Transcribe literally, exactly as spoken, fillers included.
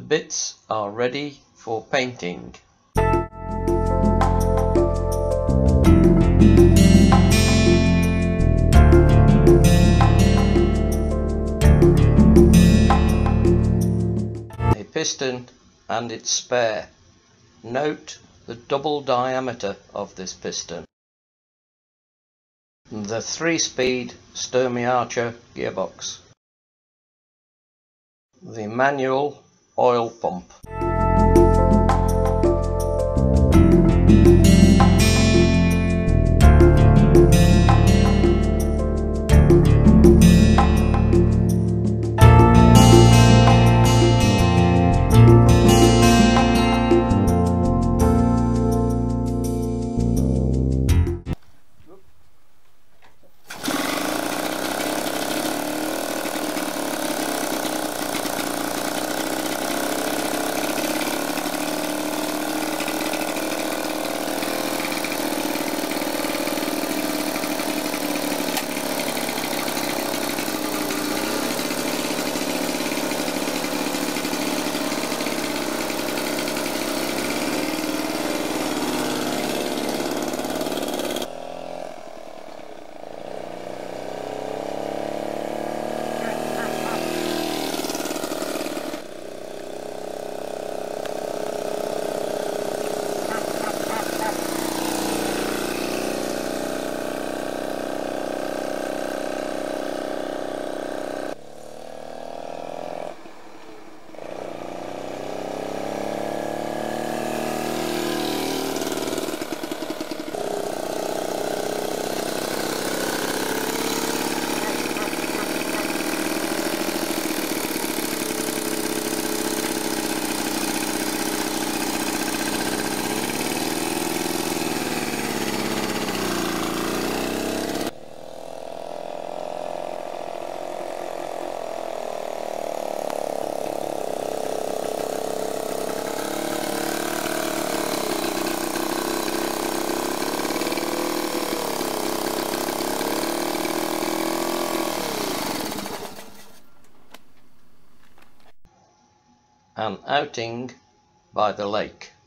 bits are ready for painting. A piston and its spare. Note the double diameter of this piston. The three-speed Sturmey Archer gearbox. The manual oil pump. An outing by the lake.